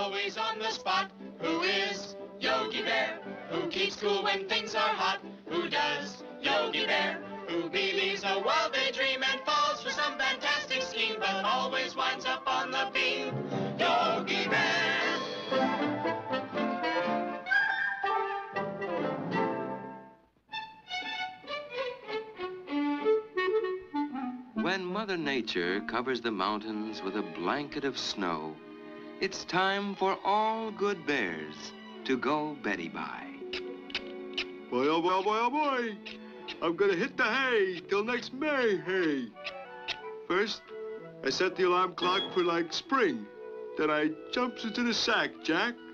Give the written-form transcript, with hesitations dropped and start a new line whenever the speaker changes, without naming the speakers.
always on the spot. Who is Yogi Bear? Who keeps cool when things are hot? Who does Yogi Bear? Who believes a wild daydream and falls for some fantastic scheme, but always winds up on the beam? Yogi Bear!
When Mother Nature covers the mountains with a blanket of snow, it's time for all good bears to go Betty-bye.
Boy, oh boy, oh boy, oh boy. I'm gonna hit the hay till next May, hey. First, I set the alarm clock for like spring. Then I jumps into the sack, Jack.